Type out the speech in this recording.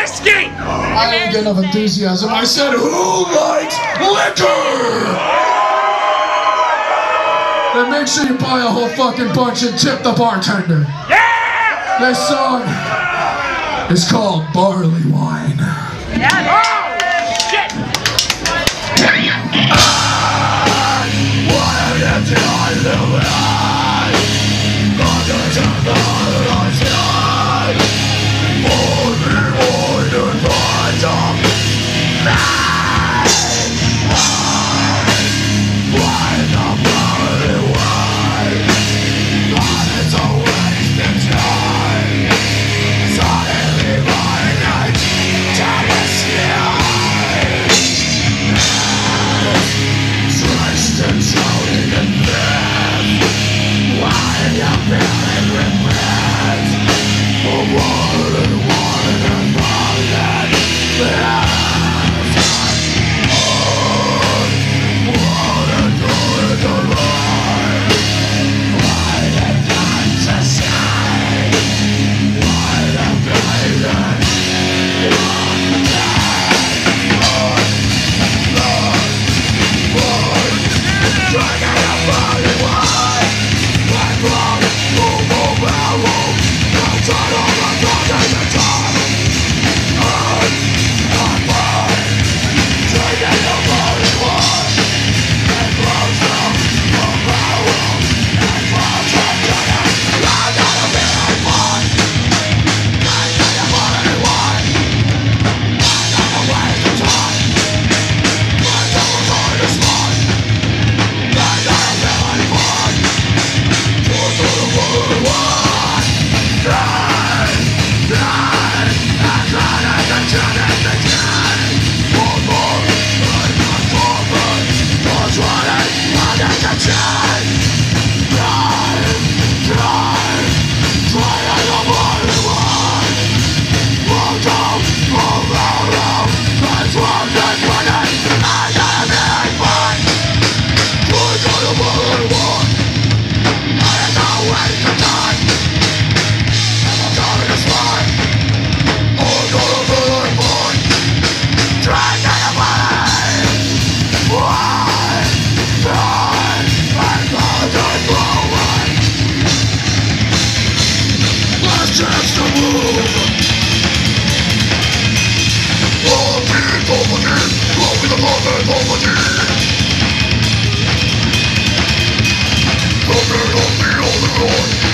whiskey! I didn't get enough enthusiasm. I said, who likes liquor? Then make sure you buy a whole fucking bunch and tip the bartender. Yeah! This song is called Barleywine. Yeah. Oh, shit! Don't be on the road.